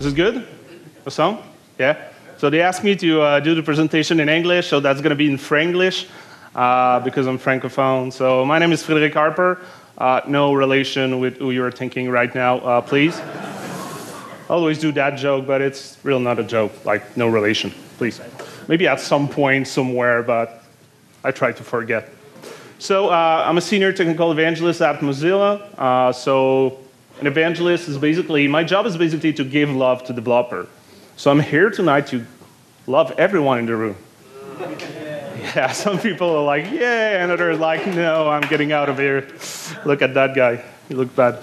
Is it good? The sound? Yeah? So they asked me to do the presentation in English, so that's going to be in Franglish because I'm Francophone. So my name is Frédéric Harper. No relation with who you're thinking right now, please. I always do that joke, but it's really not a joke, like no relation, please. Maybe at some point somewhere, but I try to forget. So I'm a senior technical evangelist at Mozilla. So an evangelist is basically, my job is basically to give love to the developer. So I'm here tonight to love everyone in the room. Yeah, some people are like, yeah, and others are like, no, I'm getting out of here. Look at that guy. You look bad.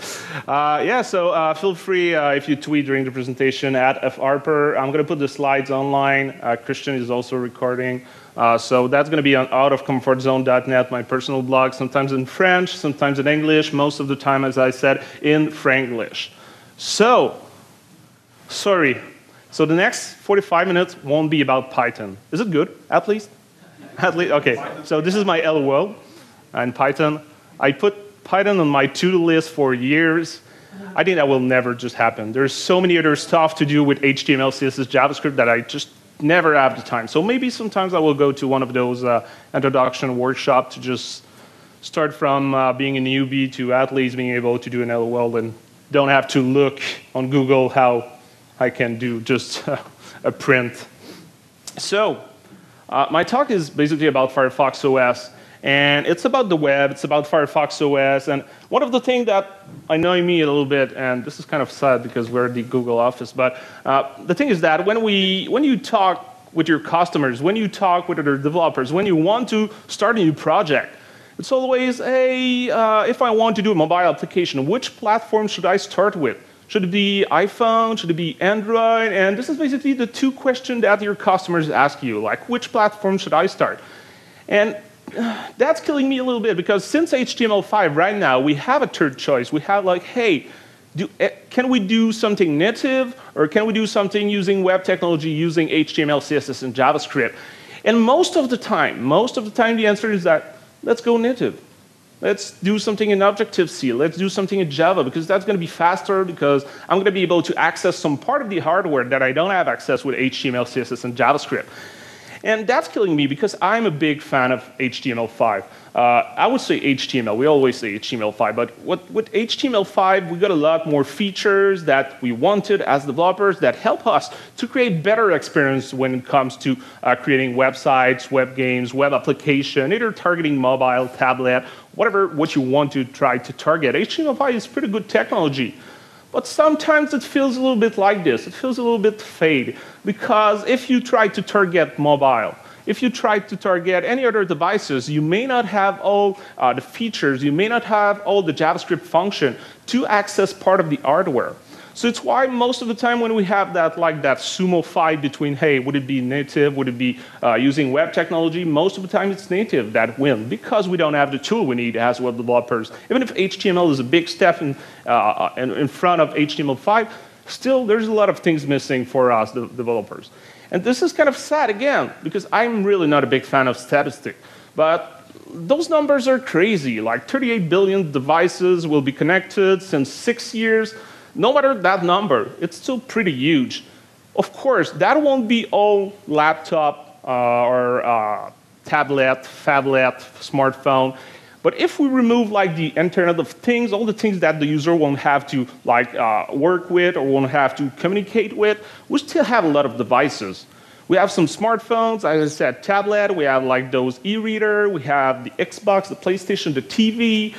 So feel free if you tweet during the presentation at fharper. I'm going to put the slides online. Christian is also recording. So that's going to be on outofcomfortzone.net, my personal blog, sometimes in French, sometimes in English, most of the time, as I said, in Franglish. So, sorry. So the next 45 minutes won't be about Python. Is it good, at least? At least, okay. So this is my LOL and Python. I put Python on my to-do list for years. I think that will never just happen. There's so many other stuff to do with HTML, CSS, JavaScript that I just never have the time. So maybe sometimes I will go to one of those introduction workshops to just start from being a newbie to at least being able to do an LOL and don't have to look on Google how I can do just a print. So my talk is basically about Firefox OS. And it's about the web, it's about Firefox OS, and one of the things that annoy me a little bit, and this is kind of sad because we're at the Google office, but the thing is that when you talk with your customers, when you talk with other developers, when you want to start a new project, it's always, hey, if I want to do a mobile application, which platform should I start with? Should it be iPhone? Should it be Android? And this is basically the two questions that your customers ask you, like, which platform should I start? And that's killing me a little bit because since HTML5 right now, we have a third choice. We have like, hey, can we do something native or can we do something using web technology, using HTML, CSS, and JavaScript? And most of the time the answer is that let's go native. Let's do something in Objective-C. Let's do something in Java because that's going to be faster because I'm going to be able to access some part of the hardware that I don't have access with HTML, CSS, and JavaScript. And that's killing me because I'm a big fan of HTML5. I would say HTML. We always say HTML5. But with HTML5, we got a lot more features that we wanted as developers that help us to create better experience when it comes to creating websites, web games, web application, either targeting mobile, tablet, what you want to try to target. HTML5 is pretty good technology. But sometimes it feels a little bit like this. It feels a little bit fade. Because if you try to target mobile, if you try to target any other devices, you may not have all the features, you may not have all the JavaScript function to access part of the hardware. So it's why most of the time when we have that sumo fight between, hey, would it be native, would it be using web technology, most of the time it's native that wins because we don't have the tool we need as web developers. Even if HTML is a big step in front of HTML5, still there's a lot of things missing for us, the developers. And this is kind of sad again, because I'm really not a big fan of statistics. But those numbers are crazy, like 38 billion devices will be connected since 6 years. No matter that number, it's still pretty huge. Of course, that won't be all laptop or tablet, phablet, smartphone. But if we remove like the Internet of Things, all the things that the user won't have to work with or won't have to communicate with, we still have a lot of devices. We have some smartphones, as I said, tablet. We have like those e-reader. We have the Xbox, the PlayStation, the TV.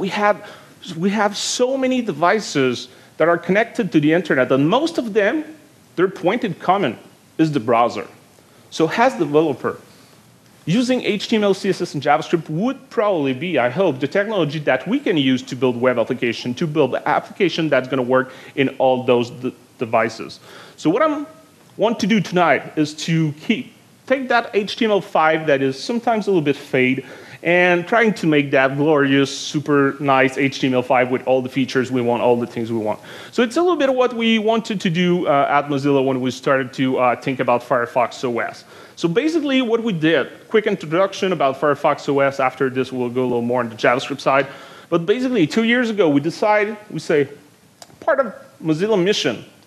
We have so many devices that are connected to the internet, and most of them, their point in common is the browser. So as a developer, using HTML, CSS, and JavaScript would probably be, I hope, the technology that we can use to build web application, to build an application that's going to work in all those devices. So what I want to do tonight is to take that HTML5 that is sometimes a little bit fade and trying to make that glorious, super nice HTML5 with all the features we want, all the things we want. So it's a little bit of what we wanted to do at Mozilla when we started to think about Firefox OS. So basically what we did, quick introduction about Firefox OS. After this, we'll go a little more on the JavaScript side. But basically, 2 years ago, we say, part of Mozilla mission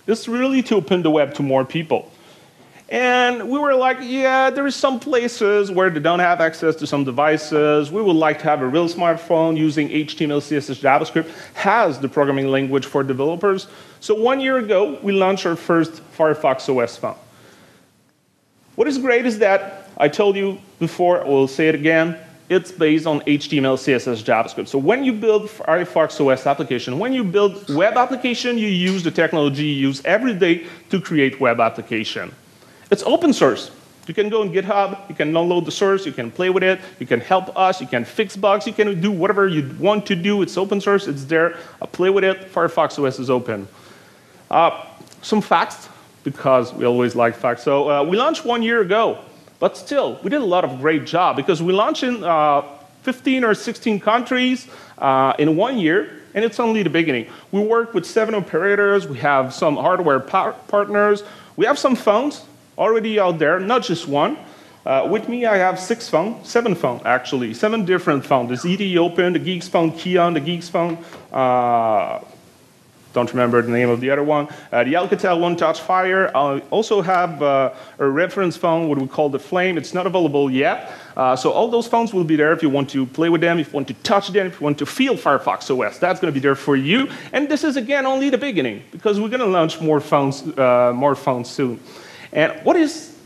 is really to open the web to more people. And we were like, yeah, there is some places where they don't have access to some devices. We would like to have a real smartphone using HTML, CSS, JavaScript, has the programming language for developers. So 1 year ago, we launched our first Firefox OS phone. What is great is that, I told you before, I will say it again, it's based on HTML, CSS, JavaScript. So when you build Firefox OS application, when you build web application, you use the technology you use every day to create web application. It's open source. You can go on GitHub, you can download the source, you can play with it, you can help us, you can fix bugs, you can do whatever you want to do. It's open source, it's there. Play with it. Firefox OS is open. Some facts, because we always like facts. So we launched 1 year ago, but still, we did a lot of great job because we launched in 15 or 16 countries in 1 year, and it's only the beginning. We work with 7 operators, we have some hardware partners, we have some phones already out there, not just one. With me, I have 7 phones, actually. 7 different phones. The ZTE Open, the Geeks phone, Keon, the Geeks phone. Don't remember the name of the other one. The Alcatel One Touch Fire. I also have a reference phone, what we call the Flame. It's not available yet. So all those phones will be there if you want to play with them, if you want to touch them, if you want to feel Firefox OS. That's going to be there for you. And this is, again, only the beginning, because we're going to launch more phones soon. And what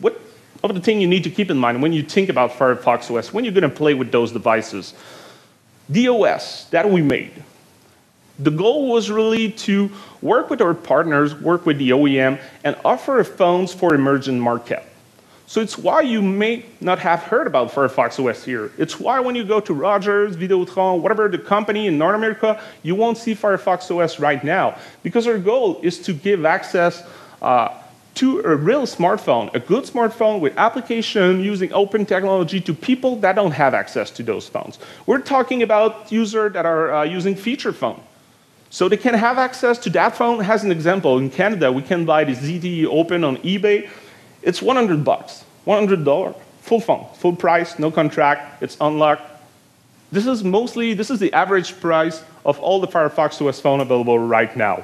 of the thing you need to keep in mind when you think about Firefox OS, when you're going to play with those devices? The OS that we made. The goal was really to work with our partners, work with the OEM, and offer phones for emerging market. So it's why you may not have heard about Firefox OS here. It's why when you go to Rogers, Videotron, whatever the company in North America, you won't see Firefox OS right now. Because our goal is to give access to a real smartphone, a good smartphone with application using open technology to people that don't have access to those phones. We're talking about users that are using feature phone. So they can have access to that phone. As an example, in Canada, we can buy the ZTE Open on eBay. It's $100, $100, full phone, full price, no contract, it's unlocked. This is the average price of all the Firefox OS phone available right now.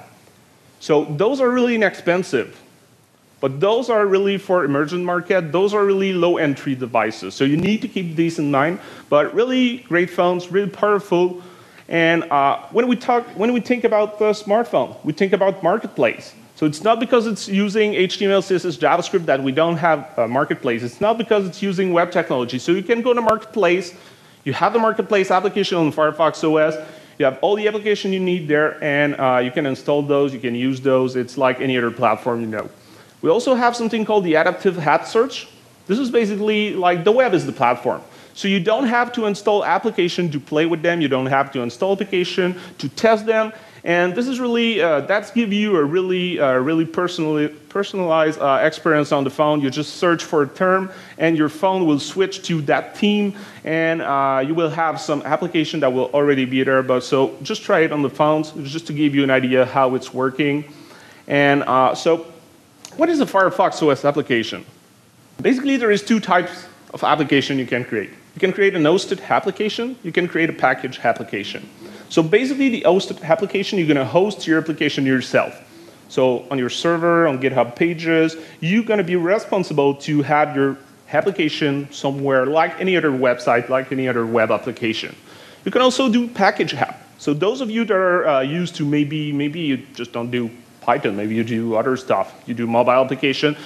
So those are really inexpensive. But those are really for emerging market. Those are really low-entry devices. So you need to keep these in mind. But really great phones, really powerful. And when we think about the smartphone, we think about marketplace. So it's not because it's using HTML, CSS, JavaScript that we don't have a marketplace. It's not because it's using web technology. So you can go to marketplace. You have the marketplace application on Firefox OS. You have all the application you need there, and you can install those. You can use those. It's like any other platform you know. We also have something called the adaptive hat search. This is basically like the web is the platform. So you don't have to install application to play with them. You don't have to install application to test them. And this is really, that's give you a really personalized experience on the phone. You just search for a term, and your phone will switch to that theme, and you will have some application that will already be there. But so just try it on the phones, just to give you an idea how it's working. And so what is a Firefox OS application? Basically, there is 2 types of application you can create. You can create an hosted application. You can create a package application. So basically, the hosted application, you're going to host your application yourself. So on your server, on GitHub pages, you're going to be responsible to have your application somewhere like any other website, like any other web application. You can also do package app. So those of you that are used to maybe you just don't do Python, maybe you do other stuff. You do mobile application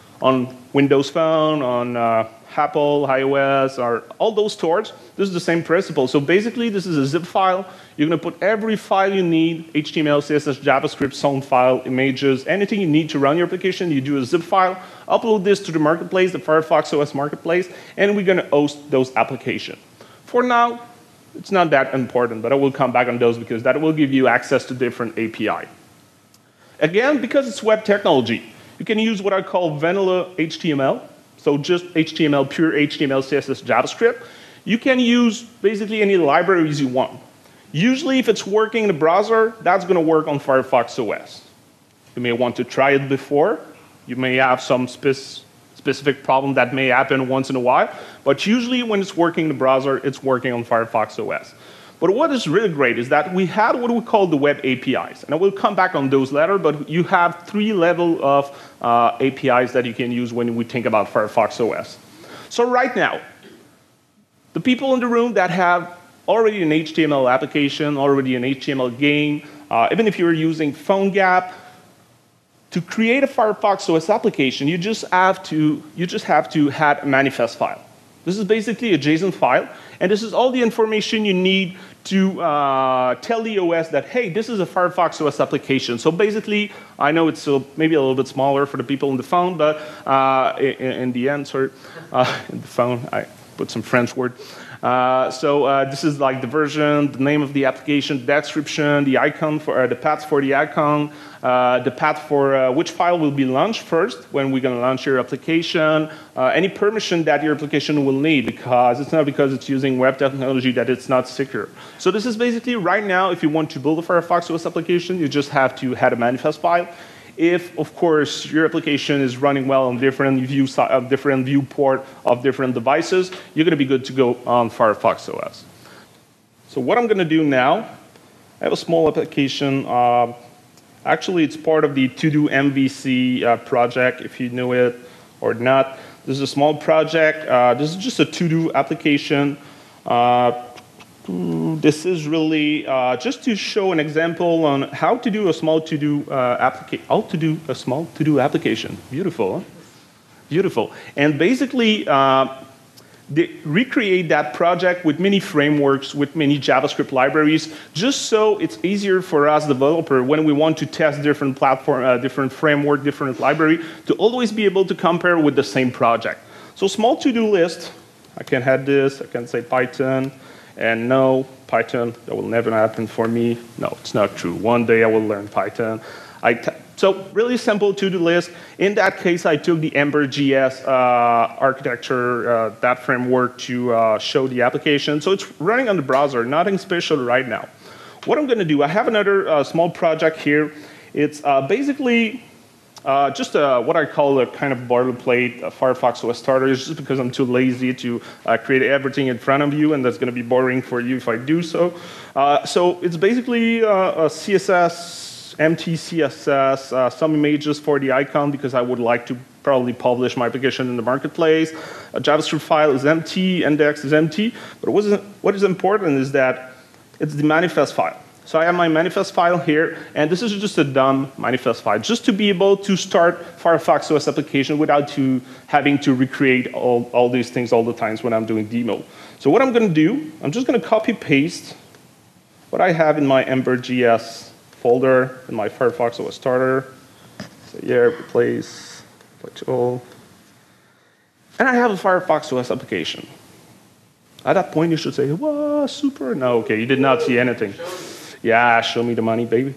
on Windows Phone, on Apple, iOS, or all those stores. This is the same principle. So basically, this is a zip file. You're going to put every file you need, HTML, CSS, JavaScript, sound file, images, anything you need to run your application, you do a zip file, upload this to the marketplace, the Firefox OS marketplace, and we're going to host those applications. For now, it's not that important, but I will come back on those because that will give you access to different API. Again, because it's web technology, you can use what I call vanilla HTML, so just HTML, pure HTML, CSS, JavaScript. You can use basically any libraries you want. Usually, if it's working in the browser, that's going to work on Firefox OS. You may want to try it before. You may have some specific problem that may happen once in a while. But usually, when it's working in the browser, it's working on Firefox OS. But what is really great is that we had what we call the web APIs. And I will come back on those later, but you have 3 levels of APIs that you can use when we think about Firefox OS. So right now, the people in the room that have already an HTML application, already an HTML game, even if you're using PhoneGap, to create a Firefox OS application, you just have to add a manifest file. This is basically a JSON file, and this is all the information you need to tell the OS that, hey, this is a Firefox OS application. So basically, I know it's maybe a little bit smaller for the people on the phone, but in the end, sorry, in the phone, I put some French word. This is like the version, the name of the application, the description, the icon for the path for the icon, the path for which file will be launched first when we're going to launch your application, any permission that your application will need, because it's not because it's using web technology that it's not secure. So this is basically right now, if you want to build a Firefox OS application, you just have to add a manifest file. If, of course, your application is running well on different viewport of different devices, you're going to be good to go on Firefox OS. So what I'm going to do now, I have a small application. Actually, it's part of the To-Do MVC project, if you know it or not. This is a small project. This is just a to-do application. This is really just to show an example on how to do a small to-do application. Beautiful, huh? Beautiful. And basically, they recreate that project with many frameworks, with many JavaScript libraries, just so it's easier for us developer when we want to test different platform, different framework, different library, to always be able to compare with the same project. So small to-do list. I can add this. I can say Python. And no, Python, that will never happen for me. No, it's not true. One day I will learn Python. So really simple to-do list. In that case, I took the Ember.js architecture, that framework, to show the application. So it's running on the browser, nothing special right now. What I'm going to do, I have another small project here. It's basically just what I call a kind of boilerplate Firefox OS starter. It's just because I'm too lazy to create everything in front of you, and that's going to be boring for you if I do so. So it's basically a CSS, empty CSS, some images for the icon because I would like to probably publish my application in the marketplace. A JavaScript file is empty, index is empty. But what is important is that it's the manifest file. So I have my manifest file here, and this is just a dumb manifest file, just to be able to start Firefox OS application without having to recreate all these things all the times when I'm doing demo. So what I'm going to do, I'm just going to copy-paste what I have in my Ember.js folder in my Firefox OS starter. So yeah, replace all. And I have a Firefox OS application. At that point, you should say, "Wow, super." No, okay, you did not see anything. Yeah, show me the money, baby.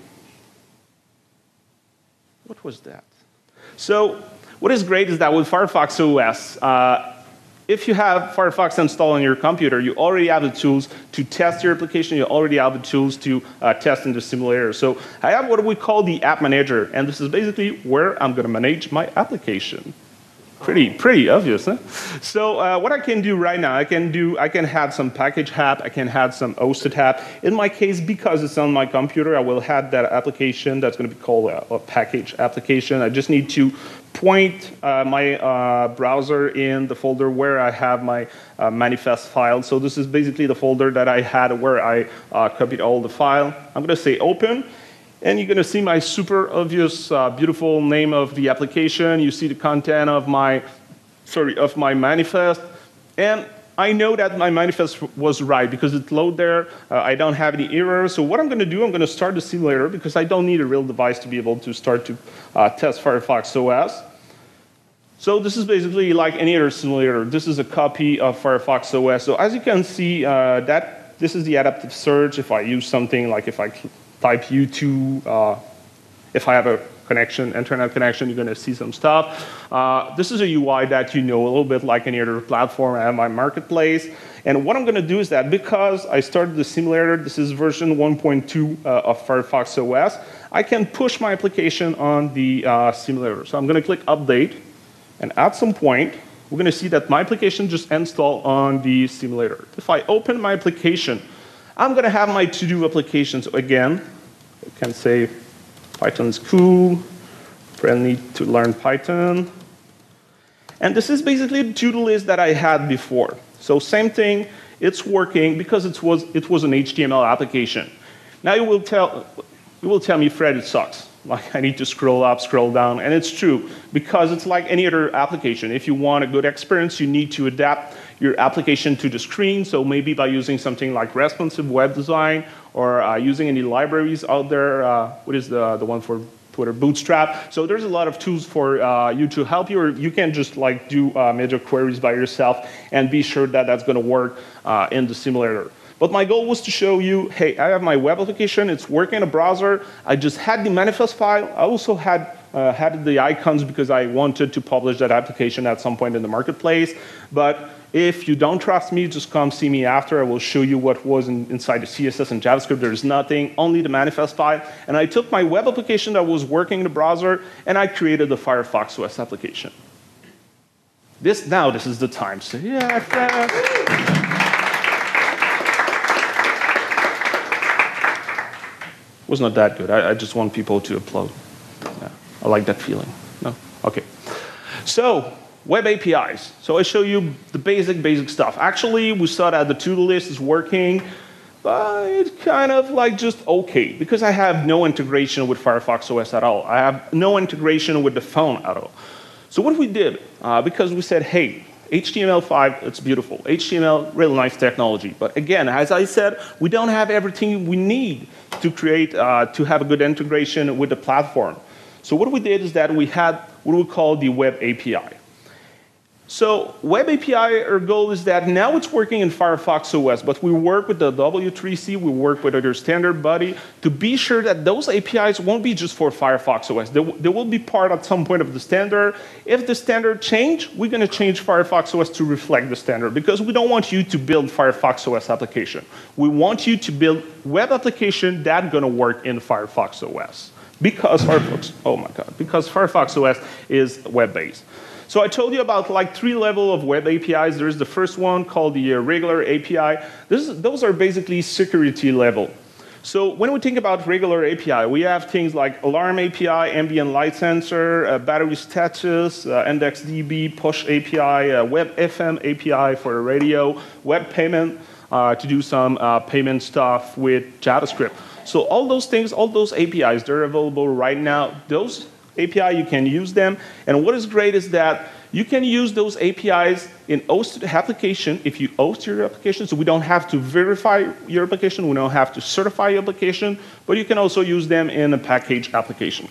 What was that? So what is great is that with Firefox OS, if you have Firefox installed on your computer, you already have the tools to test your application. You already have the tools to test in the simulator. So I have what we call the app manager, and this is basically where I'm going to manage my application. Pretty obvious, huh? So what I can do right now, I can add some package app, I can add some hosted app. In my case, because it's on my computer, I will add that application that's going to be called a package application. I just need to point my browser in the folder where I have my manifest file. So this is basically the folder that I had where I copied all the file. I'm going to say open. And you're going to see my super obvious, beautiful name of the application. You see the content of my manifest. And I know that my manifest was right because it loaded there. I don't have any errors. So what I'm going to do, I'm going to start the simulator because I don't need a real device to be able to start to test Firefox OS. So this is basically like any other simulator. This is a copy of Firefox OS. So as you can see, this is the adaptive search. If I use something like if I type U2, if I have a internet connection, you're going to see some stuff. This is a UI that you know a little bit like any other platform. I have my marketplace. And what I'm going to do is that because I started the simulator, this is version 1.2 of Firefox OS, I can push my application on the simulator. So I'm going to click Update. And at some point, we're going to see that my application just installed on the simulator. If I open my application, I'm going to have my to-do applications again. I can say Python is cool, friendly to learn Python. And this is basically the to-do list that I had before. So same thing, it's working because it was an HTML application. Now you will tell me, Fred, it sucks. Like I need to scroll up, scroll down, and it's true because it's like any other application. If you want a good experience, you need to adapt your application to the screen. So maybe by using something like responsive web design or using any libraries out there. What is the one for Twitter? Bootstrap. So there's a lot of tools for you to help you, or you can just like do major queries by yourself and be sure that that's going to work in the simulator. But my goal was to show you, hey, I have my web application. It's working in a browser. I just had the manifest file. I also had the icons because I wanted to publish that application at some point in the marketplace. But if you don't trust me, just come see me after. I will show you what was inside the CSS and JavaScript. There's nothing, only the manifest file. And I took my web application that was working in the browser, and I created the Firefox OS application. Now this is the time. So yeah. Was not that good. I just want people to upload. Yeah, I like that feeling. No? Okay. So, web APIs. So I show you the basic stuff. Actually, we saw that the to-do list is working, but it's kind of like just okay, because I have no integration with Firefox OS at all. I have no integration with the phone at all. So what we did, because we said, hey, HTML5, it's beautiful. HTML, really nice technology. But again, as I said, we don't have everything we need to create, to have a good integration with the platform. So what we did is that we had what we call the Web API. So Web API, our goal is that now it's working in Firefox OS, but we work with the W3C, we work with other standard body to be sure that those APIs won't be just for Firefox OS. They will be part at some point of the standard. If the standard change, we're going to change Firefox OS to reflect the standard because we don't want you to build Firefox OS application. We want you to build web application that's going to work in Firefox OS because Firefox OS is web-based. So I told you about like 3 levels of web APIs. There's the first one called the regular API. Those are basically security level. So when we think about regular API, we have things like alarm API, ambient light sensor, battery status, IndexedDB, push API, web FM API for radio, web payment to do some payment stuff with JavaScript. So all those things, all those APIs, they're available right now. Those API, you can use them. And what is great is that you can use those APIs in hosted application if you host your application. So we don't have to verify your application. We don't have to certify your application. But you can also use them in a package application.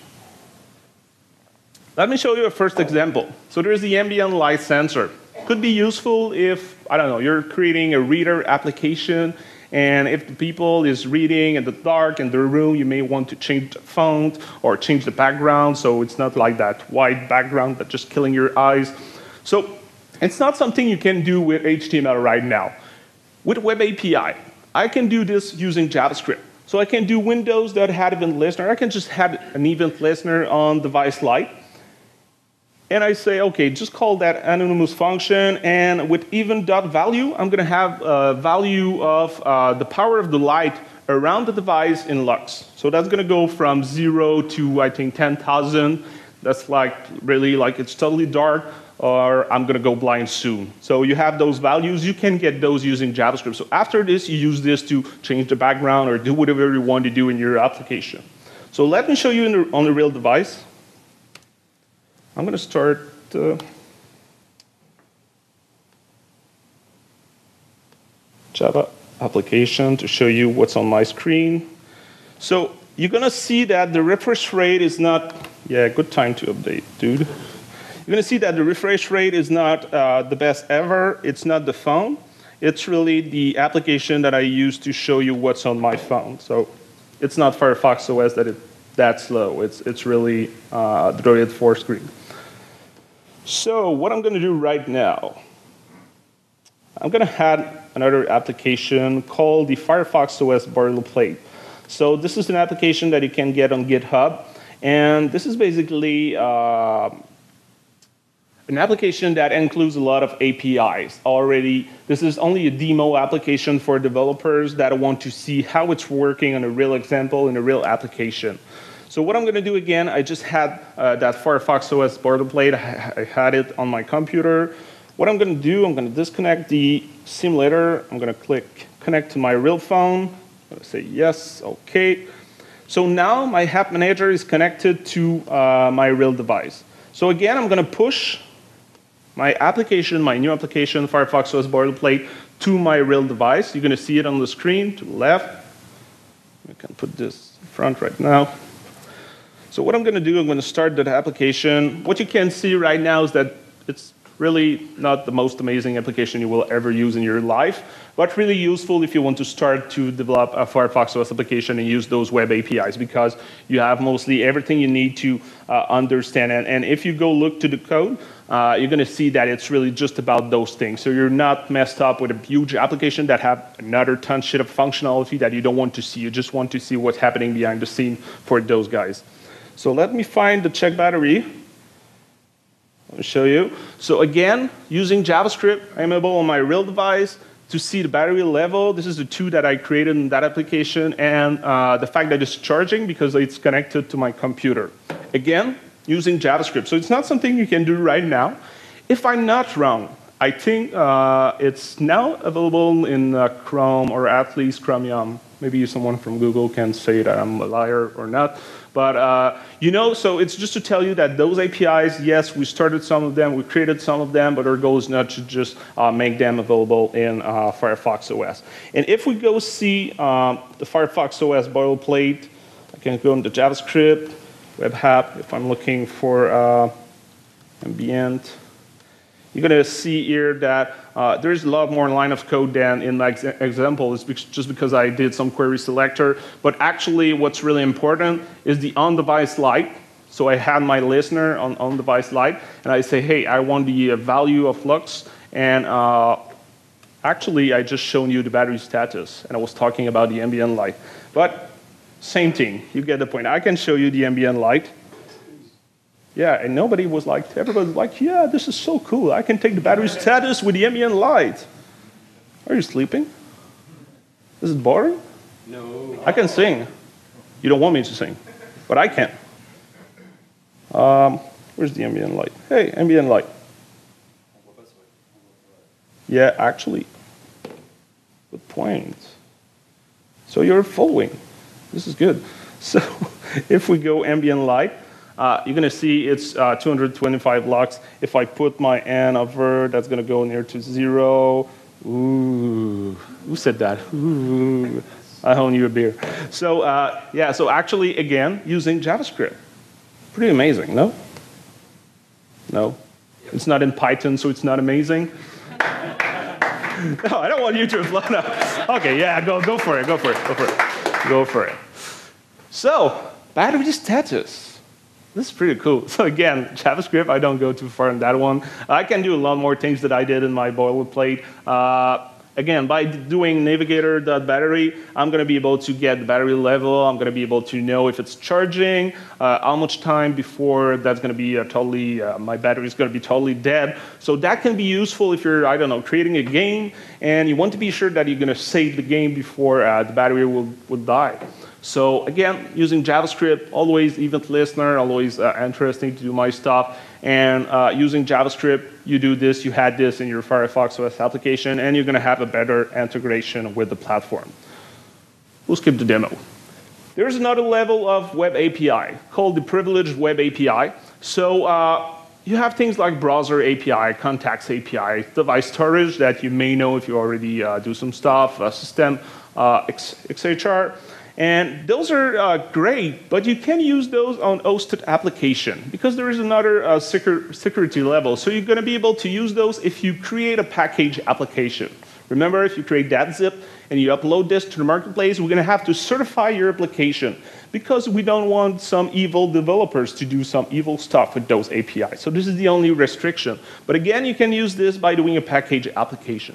Let me show you a first example. So there's the ambient light sensor. Could be useful if, I don't know, you're creating a reader application. And if the people is reading in the dark in their room, you may want to change the font or change the background so it's not like that white background that's just killing your eyes. So it's not something you can do with HTML right now. With Web API, I can do this using JavaScript. So I can do windows that had event listener. I can just have an event listener on device light. And I say, OK, just call that anonymous function. And with event.value, I'm going to have a value of the power of the light around the device in lux. So that's going to go from 0 to, I think, 10,000. That's like really like it's totally dark, or I'm going to go blind soon. So you have those values. You can get those using JavaScript. So after this, you use this to change the background or do whatever you want to do in your application. So let me show you on the real device. I'm going to start Java application to show you what's on my screen. So you're going to see that the refresh rate is not, yeah, good time to update, dude. You're going to see that the refresh rate is not the best ever. It's not the phone. It's really the application that I use to show you what's on my phone. So it's not Firefox OS that slow. It's really the Droid 4 screen. So what I'm going to do right now, I'm going to add another application called the Firefox OS boilerplate. So this is an application that you can get on GitHub. And this is basically an application that includes a lot of APIs already. This is only a demo application for developers that want to see how it's working on a real example in a real application. So what I'm going to do again, I just had that Firefox OS boilerplate. I had it on my computer. What I'm going to do, I'm going to disconnect the simulator. I'm going to click connect to my real phone. I'm going to say yes, OK. So now my app manager is connected to my real device. So again, I'm going to push my application, my new application, Firefox OS boilerplate, to my real device. You're going to see it on the screen to the left. I can put this in front right now. So what I'm going to do, I'm going to start that application. What you can see right now is that it's really not the most amazing application you will ever use in your life, but really useful if you want to start to develop a Firefox OS application and use those web APIs, because you have mostly everything you need to understand. And if you go look to the code, you're going to see that it's really just about those things. So you're not messed up with a huge application that have another ton shit of functionality that you don't want to see. You just want to see what's happening behind the scene for those guys. So let me find the check battery. Let me show you. So again, using JavaScript, I'm able on my real device to see the battery level. This is the 2 that I created in that application, and the fact that it's charging because it's connected to my computer. Again, using JavaScript. So it's not something you can do right now. If I'm not wrong, I think it's now available in Chrome, or at least Chromium. Maybe someone from Google can say that I'm a liar or not. But, so it's just to tell you that those APIs, yes, we started some of them, we created some of them, but our goal is not to just make them available in Firefox OS. And if we go see the Firefox OS boilerplate, I can go into JavaScript, web app, if I'm looking for ambient. You're going to see here that there's a lot more line of code than in my example. It's just because I did some query selector. But actually, what's really important is the on-device light. So I had my listener on on-device light, and I say, hey, I want the value of lux. And actually, I just shown you the battery status, and I was talking about the ambient light. But same thing. You get the point. I can show you the ambient light. Yeah, and everybody was like, yeah, this is so cool. I can take the battery status with the ambient light. Are you sleeping? Is it boring? No. I can sing. You don't want me to sing, but I can. Where's the ambient light? Hey, ambient light. Yeah, actually. Good point. So you're following. This is good. So if we go ambient light, you're going to see it's 225 lux. If I put my N over, that's going to go near to 0. Ooh, who said that? Ooh, I own you a beer. So yeah, so actually, again, using JavaScript. Pretty amazing, no? No? It's not in Python, so it's not amazing? No, I don't want you to applaud. No. Okay, yeah, go for it, go for it, go for it. Go for it. So, battery status. This is pretty cool. So again, JavaScript, I don't go too far in that one. I can do a lot more things that I did in my boilerplate. Again, by doing navigator.battery, I'm going to be able to get the battery level. I'm going to be able to know if it's charging, how much time before that's going to be my battery is going to be totally dead. So that can be useful if you're, I don't know, creating a game, and you want to be sure that you're going to save the game before the battery will die. So again, using JavaScript, always event listener, always interesting to do my stuff. And using JavaScript, you do this, you had this in your Firefox OS application, and you're going to have a better integration with the platform. We'll skip the demo. There's another level of web API called the privileged web API. So you have things like browser API, contacts API, device storage that you may know if you already do some stuff, system, XHR. And those are great, but you can use those on hosted application because there is another security level. So you're going to be able to use those if you create a package application. Remember, if you create that zip and you upload this to the marketplace, we're going to have to certify your application because we don't want some evil developers to do some evil stuff with those APIs. So this is the only restriction. But again, you can use this by doing a package application.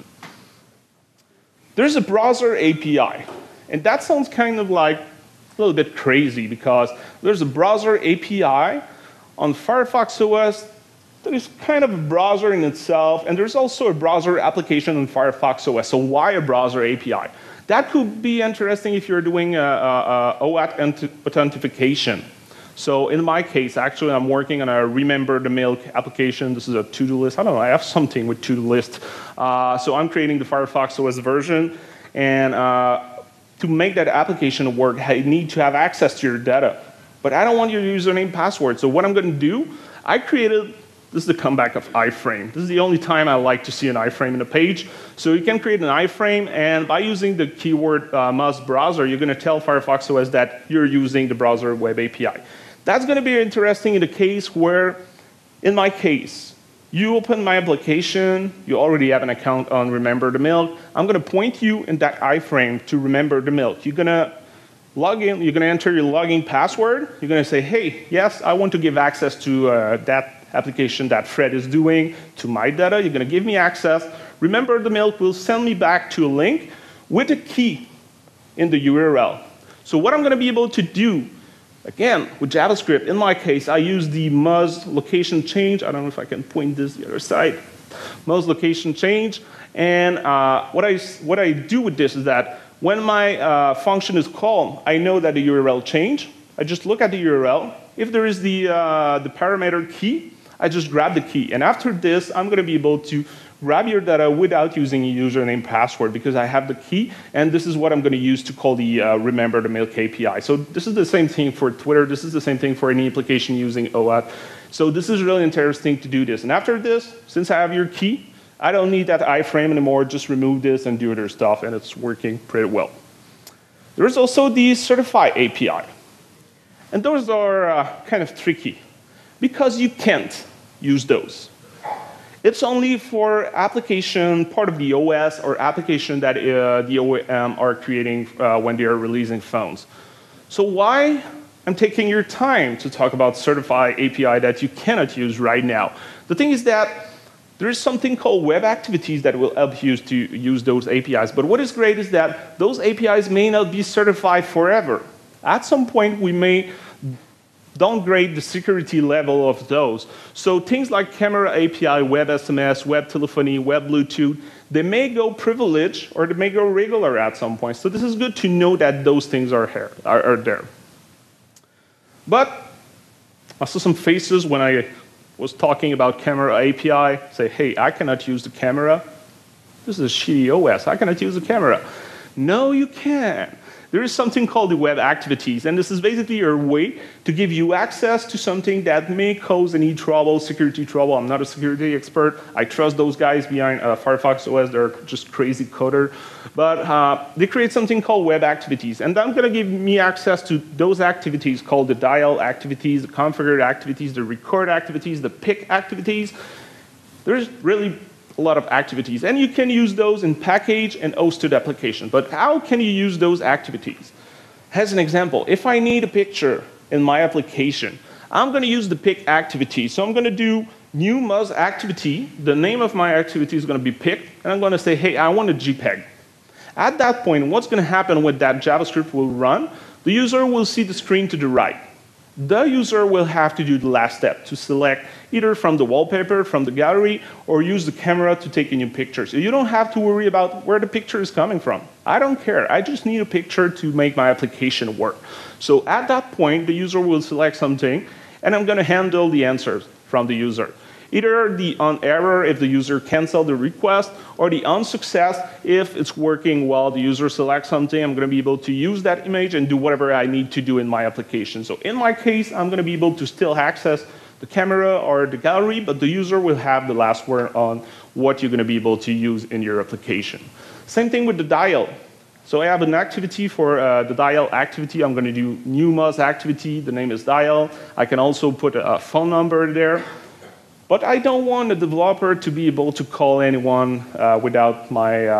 There's a browser API. And that sounds kind of like a little bit crazy because there's a browser API on Firefox OS There is kind of a browser in itself, and there's also a browser application in Firefox OS. So why a browser API? That could be interesting if you're doing OAuth authentication. So in my case, actually, I'm working on a Remember the Milk application. This is a to-do list. I don't know, I have something with to-do list. So I'm creating the Firefox OS version. And to make that application work, I need to have access to your data. But I don't want your username password. So what I'm going to do, I created, this is the comeback of iframe. This is the only time I like to see an iframe in a page. So you can create an iframe, and by using the keyword must browser, you're going to tell Firefox OS that you're using the browser web API. That's going to be interesting in the case where, in my case, you open my application, you already have an account on Remember the Milk. I'm going to point you in that iframe to Remember the Milk. You're going to log in, you're going to enter your login password. You're going to say, hey, yes, I want to give access to that application that Fred is doing to my data. You're going to give me access. Remember the Milk will send me back to a link with a key in the URL. So what I'm going to be able to do, again, with JavaScript, in my case, I use the must location change. I don't know if I can point this the other side. Must location change. And what I do with this is that when my function is called, I know that the URL changed. I just look at the URL. If there is the parameter key, I just grab the key. And after this, I'm going to be able to grab your data without using a username password because I have the key. And this is what I'm going to use to call the Remember the Milk API. So this is the same thing for Twitter. This is the same thing for any application using OAuth. So this is really interesting to do this. And after this, since I have your key, I don't need that iframe anymore. Just remove this and do other stuff, and it's working pretty well. There's also the Certify API. And those are kind of tricky because you can't use those. It's only for application, part of the OS, or application that the OEM are creating when they are releasing phones. So why I'm taking your time to talk about Certify API that you cannot use right now? The thing is that there is something called web activities that will help you to use those APIs. But what is great is that those APIs may not be certified forever. At some point, we may downgrade the security level of those. So things like camera API, web SMS, web telephony, web Bluetooth, they may go privileged or they may go regular at some point. So this is good to know that those things are there. But I saw some faces when I was talking about camera API, say, hey, I cannot use the camera. This is a shitty OS. I cannot use the camera. No, you can. There is something called the web activities, and this is basically a way to give you access to something that may cause any trouble, security trouble. I'm not a security expert. I trust those guys behind Firefox OS. They're just crazy coder. But they create something called web activities, and that's going to give me access to those activities called the dial activities, the configure activities, the record activities, the pick activities. There's really a lot of activities, and you can use those in package and hosted application. But how can you use those activities? As an example, if I need a picture in my application, I'm going to use the pick activity. So I'm going to do new must activity. The name of my activity is going to be pick, and I'm going to say, hey, I want a JPEG. At that point, what's going to happen with that JavaScript will run? The user will see the screen to the right. The user will have to do the last step to select either from the wallpaper, from the gallery, or use the camera to take a new picture. So you don't have to worry about where the picture is coming from. I don't care. I just need a picture to make my application work. So at that point, the user will select something, and I'm going to handle the answers from the user. Either the on error if the user cancels the request, or the on success if it's working while the user selects something. I'm going to be able to use that image and do whatever I need to do in my application. So in my case, I'm going to be able to still access the camera or the gallery, but the user will have the last word on what you're going to be able to use in your application. Same thing with the dial. So I have an activity for the dial activity. I'm going to do new must activity. The name is dial. I can also put a phone number there. But I don't want the developer to be able to call anyone without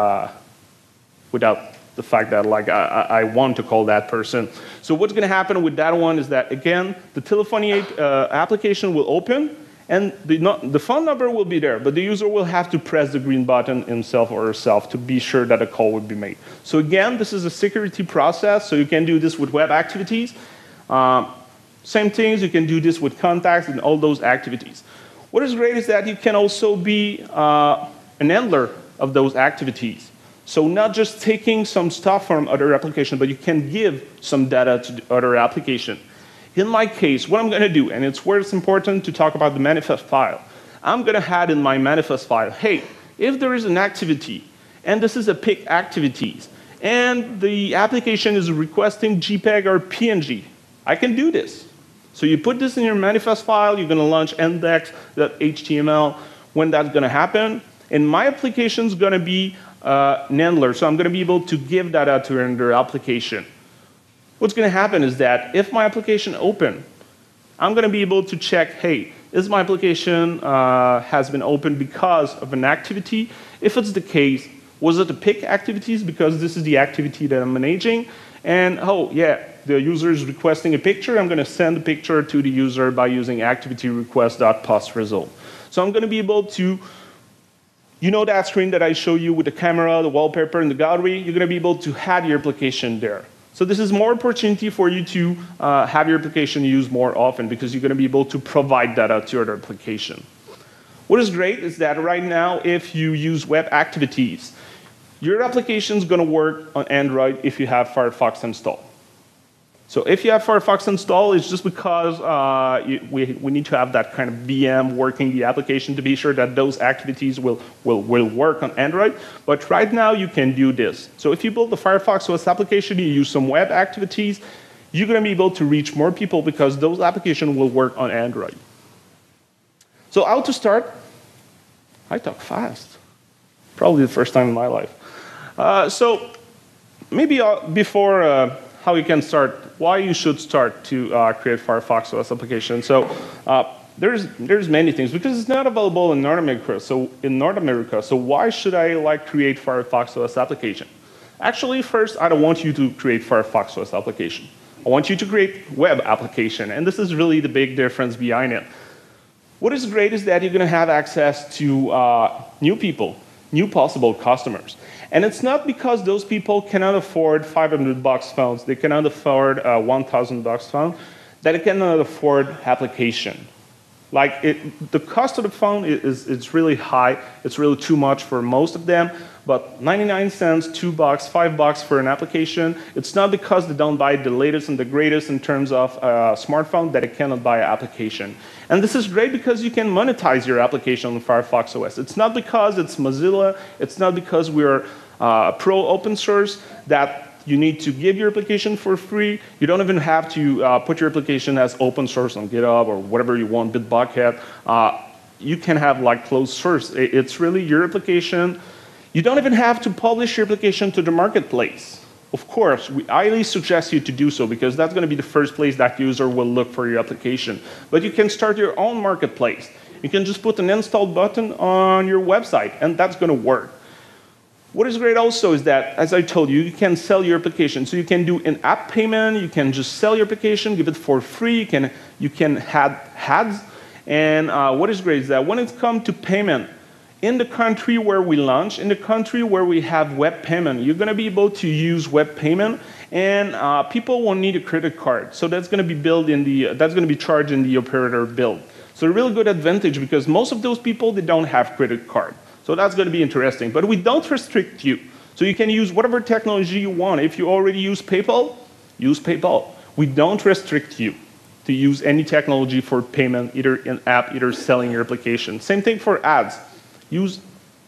the fact that I want to call that person. So what's going to happen with that one is that, again, the telephony application will open, and the phone number will be there, but the user will have to press the green button himself or herself to be sure that a call would be made. So again, this is a security process, so you can do this with web activities. Same things, you can do this with contacts and all those activities. What is great is that you can also be an handler of those activities. So not just taking some stuff from other applications, but you can give some data to the other application. In my case, what I'm going to do, and it's where it's important to talk about the manifest file, I'm going to add in my manifest file, hey, if there is an activity, and this is a pick activities, and the application is requesting JPEG or PNG, I can do this. So you put this in your manifest file, you're going to launch index.html when that's going to happen, and my application is going to be an handler, so I'm going to be able to give data to another application. What's going to happen is that if my application open, I'm going to be able to check, hey, is my application has been opened because of an activity? If it's the case, was it the pick activities because this is the activity that I'm managing? And oh, yeah, the user is requesting a picture. I'm going to send the picture to the user by using activity request.post result. So I'm going to be able to, you know that screen that I show you with the camera, the wallpaper, and the gallery? You're going to be able to add your application there. So this is more opportunity for you to have your application used more often because you're going to be able to provide data to your application. What is great is that right now, if you use web activities, your application is going to work on Android if you have Firefox installed. So if you have Firefox installed, it's just because we need to have that kind of VM working the application to be sure that those activities will work on Android. But right now, you can do this. So if you build the Firefox OS application, you use some web activities, you're going to be able to reach more people because those applications will work on Android. So how to start? I talk fast. Probably the first time in my life. So maybe before how you can start, why you should start to create Firefox OS application. So there's many things because it's not available in North America. So why should I create Firefox OS application? Actually, first, I don't want you to create Firefox OS application. I want you to create web application, and this is really the big difference behind it. What is great is that you're going to have access to new people, new possible customers. And it's not because those people cannot afford $500 phones, they cannot afford $1,000 phone, that they cannot afford application. The cost of the phone is really high. It's really too much for most of them. But 99 cents, $2, $5 for an application, it's not because they don't buy the latest and the greatest in terms of smartphone that they cannot buy an application. And this is great because you can monetize your application on Firefox OS. It's not because it's Mozilla, it's not because we're pro open source that you need to give your application for free. You don't even have to put your application as open source on GitHub or whatever you want, Bitbucket. You can have closed source. It's really your application. You don't even have to publish your application to the marketplace. Of course, we highly suggest you to do so because that's going to be the first place that user will look for your application. But you can start your own marketplace. You can just put an install button on your website, and that's going to work. What is great also is that, as I told you, you can sell your application. So you can do an app payment. You can just sell your application, give it for free. You can add ads. And what is great is that when it comes to payment, in the country where we launch, in the country where we have web payment, you're going to be able to use web payment, and people won't need a credit card. So that's going to be charged in the operator bill. So a really good advantage because most of those people they don't have credit card. So that's going to be interesting. But we don't restrict you. So you can use whatever technology you want. If you already use PayPal, use PayPal. We don't restrict you to use any technology for payment, either in app, either selling your application. Same thing for ads. Use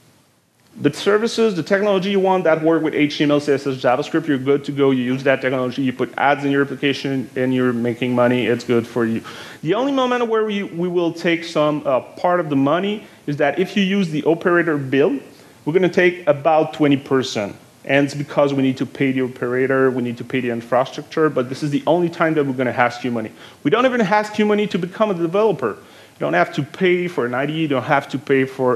the services, the technology you want that work with HTML, CSS, JavaScript. You're good to go. You use that technology. You put ads in your application, and you're making money. It's good for you. The only moment where we will take some part of the money is that if you use the operator bill, we're going to take about 20%. And it's because we need to pay the operator, we need to pay the infrastructure, but this is the only time that we're going to ask you money. We don't even ask you money to become a developer. You don't have to pay for an ID. You don't have to pay for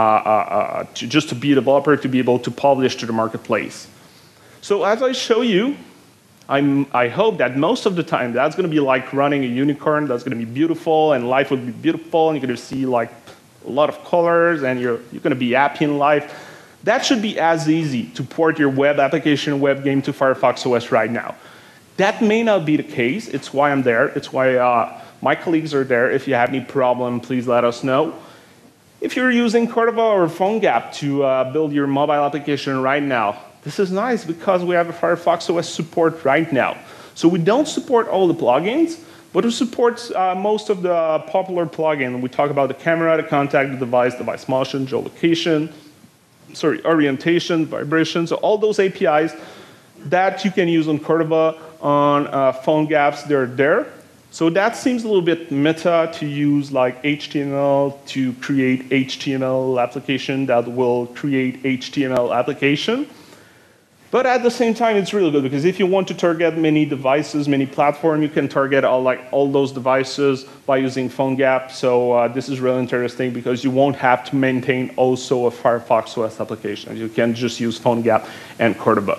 just to be a developer to be able to publish to the marketplace. So as I show you, I hope that most of the time that's going to be like running a unicorn. That's going to be beautiful, and life will be beautiful, and you're going to see a lot of colors, and you're going to be happy in life. That should be as easy to port your web application, web game to Firefox OS right now. That may not be the case. It's why I'm there. It's why My colleagues are there. If you have any problem, please let us know. If you're using Cordova or PhoneGap to build your mobile application right now, this is nice because we have a Firefox OS support right now. So we don't support all the plugins, but we support most of the popular plugins. We talk about the camera, the contact, the device motion, geolocation, orientation, vibration, so all those APIs that you can use on Cordova, on PhoneGaps, they're there. So that seems a little bit meta to use like HTML to create HTML application that will create HTML application. But at the same time, it's really good because if you want to target many devices, many platforms, you can target all those devices by using PhoneGap. So this is really interesting because you won't have to maintain also a Firefox OS application. You can just use PhoneGap and Cordova.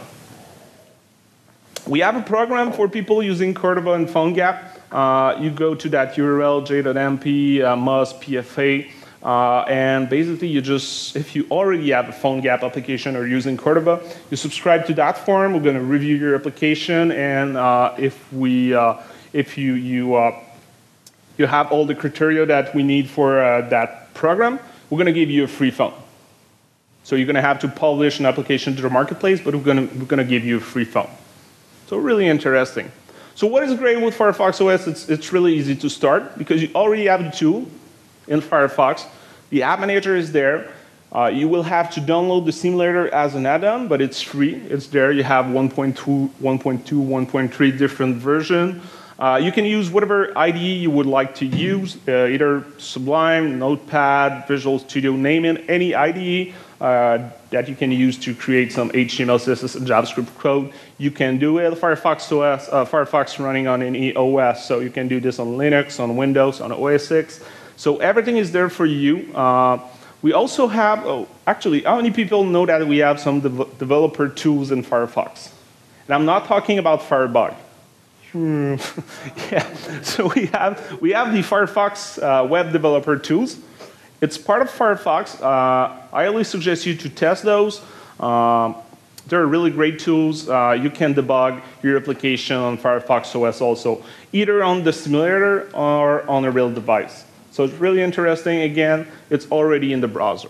We have a program for people using Cordova and PhoneGap. You go to that URL, j.mp, mus, pfa. And basically, if you already have a PhoneGap application or using Cordova, you subscribe to that form. We're going to review your application, and if you have all the criteria that we need for that program, we're going to give you a free phone. So you're going to have to publish an application to the marketplace, but we're going to give you a free phone. So really interesting. So what is great with Firefox OS? It's really easy to start because you already have the tool in Firefox. The app manager is there. You will have to download the simulator as an add-on, but it's free. It's there. You have 1.2, 1.2, 1.3 different versions. You can use whatever IDE you would like to use, either Sublime, Notepad, Visual Studio, name it, any IDE that you can use to create some HTML, CSS, and JavaScript code. You can do it. Firefox OS, Firefox running on any OS, so you can do this on Linux, on Windows, on OS X. So everything is there for you. We also have, actually, how many people know that we have some developer tools in Firefox? And I'm not talking about Firebug. Yeah, so we have the Firefox web developer tools. It's part of Firefox. I always suggest you to test those. They're really great tools. You can debug your application on Firefox OS also, either on the simulator or on a real device. So it's really interesting. Again, it's already in the browser.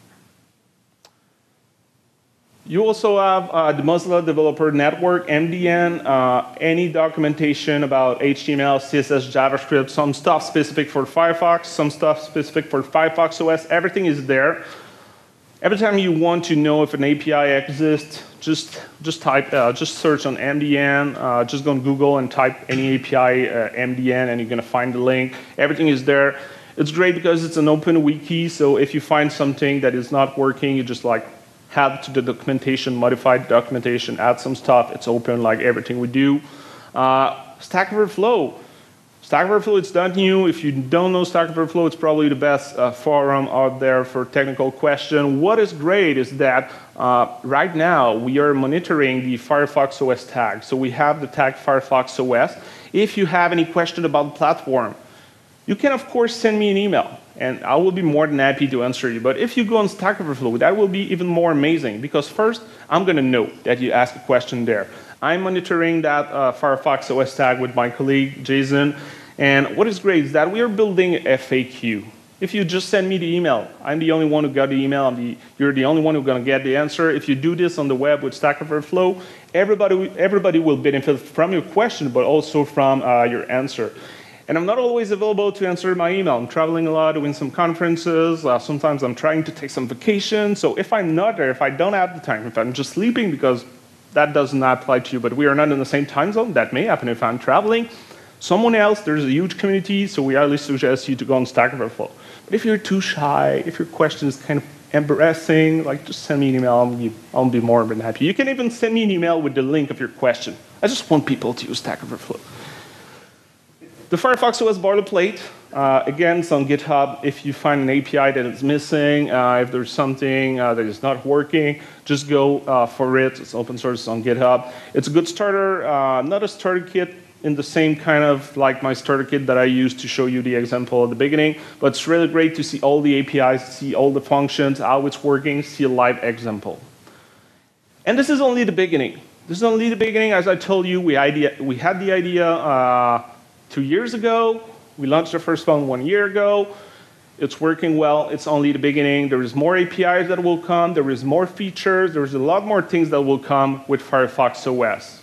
You also have the Mozilla Developer Network, MDN, any documentation about HTML, CSS, JavaScript, some stuff specific for Firefox, some stuff specific for Firefox OS. Everything is there. Every time you want to know if an API exists, just search on MDN. Just go on Google and type any API MDN, and you're going to find the link. Everything is there. It's great because it's an open wiki. So if you find something that is not working, you just add to the documentation, modify the documentation, add some stuff. It's open like everything we do. Stack Overflow. Stack Overflow, it's not new. If you don't know Stack Overflow, it's probably the best forum out there for technical questions. What is great is that right now we are monitoring the Firefox OS tag. So we have the tag Firefox OS. If you have any question about the platform, you can, of course, send me an email, and I will be more than happy to answer you. But if you go on Stack Overflow, that will be even more amazing, because first, I'm going to know that you asked a question there. I'm monitoring that Firefox OS tag with my colleague, Jason. And what is great is that we are building a FAQ. If you just send me the email, I'm the only one who got the email. You're the only one who's going to get the answer. If you do this on the web with Stack Overflow, everybody will benefit from your question, but also from your answer. And I'm not always available to answer my email. I'm traveling a lot, doing some conferences. Sometimes I'm trying to take some vacation. So if I'm not there, if I don't have the time, if I'm just sleeping, because that does not apply to you, but we are not in the same time zone, that may happen if I'm traveling. Someone else, there's a huge community, so we highly suggest you to go on Stack Overflow. But if you're too shy, if your question is kind of embarrassing, just send me an email. I'll be more than happy. You can even send me an email with the link of your question. I just want people to use Stack Overflow. The Firefox OS boilerplate, again, it's on GitHub. If you find an API that is missing, if there's something that is not working, just go for it. It's open source, it's on GitHub. It's a good starter, not a starter kit in the same kind of like my starter kit that I used to show you the example at the beginning, but it's really great to see all the APIs, see all the functions, how it's working, see a live example. And this is only the beginning. This is only the beginning. As I told you, we had the idea 2 years ago. We launched the first phone 1 year ago. It's working well. It's only the beginning. There is more APIs that will come. There is more features. There's a lot more things that will come with Firefox OS.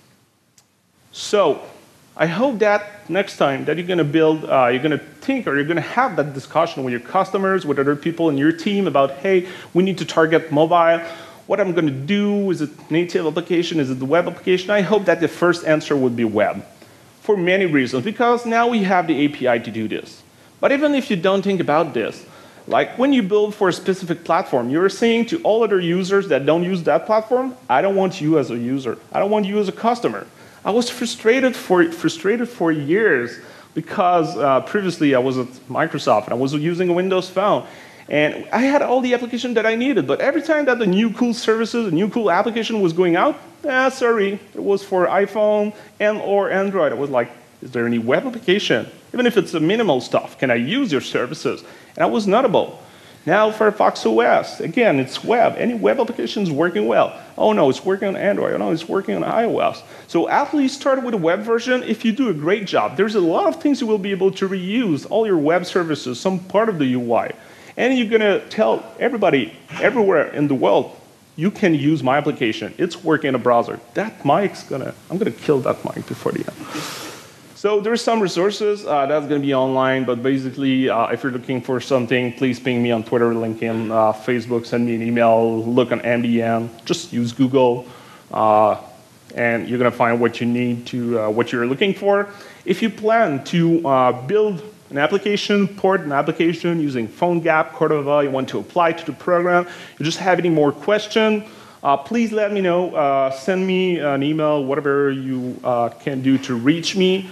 So I hope that next time that you're going to build, you're going to think or you're going to have that discussion with your customers, with other people in your team about, hey, we need to target mobile. What I'm going to do, is it native application? Is it the web application? I hope that the first answer would be web for many reasons, because now we have the API to do this. But even if you don't think about this, like when you build for a specific platform, you're saying to all other users that don't use that platform, I don't want you as a user. I don't want you as a customer. I was frustrated for years because previously I was at Microsoft and I was using a Windows phone. And I had all the application that I needed, but every time that the new cool services, a new cool application was going out, sorry, it was for iPhone and or Android. I was like, is there any web application? Even if it's a minimal stuff, can I use your services? And I was not able. Now Firefox OS, again, it's web. Any web application is working well. Oh no, it's working on Android. Oh no, it's working on iOS. So at least start with a web version. If you do a great job, there's a lot of things you will be able to reuse, all your web services, some part of the UI. And you're going to tell everybody, everywhere in the world, you can use my application. It's working in a browser. That mic's I'm going to kill that mic before the end. So there's some resources that's going to be online, but basically, if you're looking for something, please ping me on Twitter, LinkedIn, Facebook, send me an email, look on MDN, just use Google, and you're going to find what you need to, what you're looking for. If you plan to build an application, port an application using PhoneGap, Cordova, you want to apply to the program, you just have any more questions, please let me know. Send me an email, whatever you can do to reach me.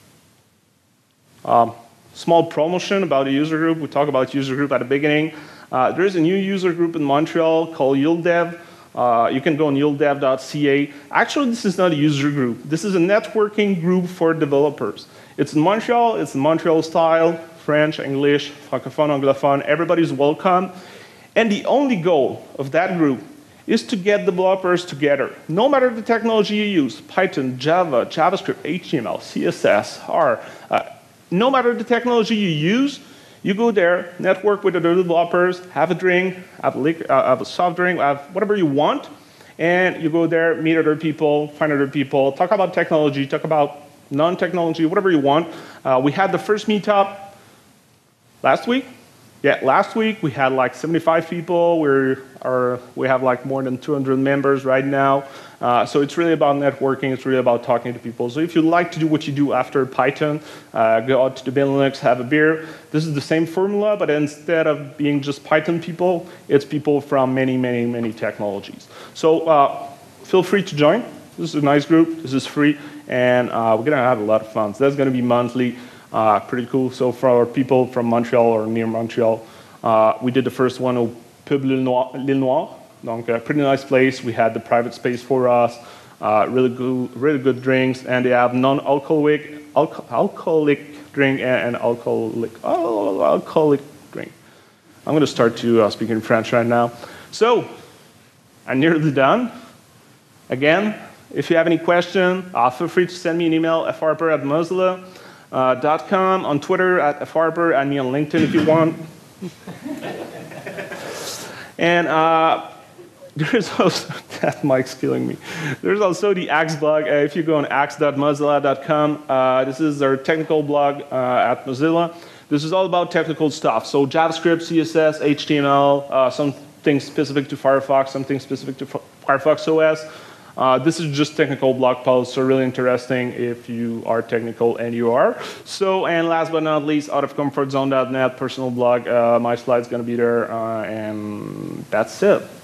Small promotion about a user group. We talked about user group at the beginning. There is a new user group in Montreal called YieldDev. You can go on yielddev.ca. Actually, this is not a user group. This is a networking group for developers. It's in Montreal. It's in Montreal style, French, English, Francophone, Anglophone. Everybody's welcome. And the only goal of that group is to get developers together. No matter the technology you use, Python, Java, JavaScript, HTML, CSS, R, no matter the technology you use, you go there, network with other developers, have a drink, have a soft drink, have whatever you want, and you go there, meet other people, find other people, talk about technology, talk about non-technology, whatever you want. We had the first meetup last week. Yeah, last week we had like 75 people. We have like more than 200 members right now. So it's really about networking. It's really about talking to people. So if you like to do what you do after Python, go out to the Benelux, have a beer. This is the same formula, but instead of being just Python people, it's people from many, many, many technologies. So feel free to join. This is a nice group. This is free, and we're going to have a lot of fun. So that's going to be monthly. Pretty cool. So for our people from Montreal or near Montreal, we did the first one au Pub L'Île Noire. Donc, a pretty nice place. We had the private space for us, really good drinks, and they have non-alcoholic drink and alcoholic drink. I'm going to start to speak in French right now. So, I'm nearly done. Again, if you have any question, feel free to send me an email, fharper@mozilla.com, on Twitter @fharper, add me on LinkedIn if you want. And there's also, that mic's killing me. There's also the Axe blog. If you go on axe.mozilla.com, this is our technical blog at Mozilla. This is all about technical stuff. So JavaScript, CSS, HTML, something specific to Firefox, something specific to Firefox OS. This is just technical blog posts, so really interesting if you are technical, and you are. So, and last but not least, outofcomfortzone.net, personal blog. My slide's going to be there, and that's it.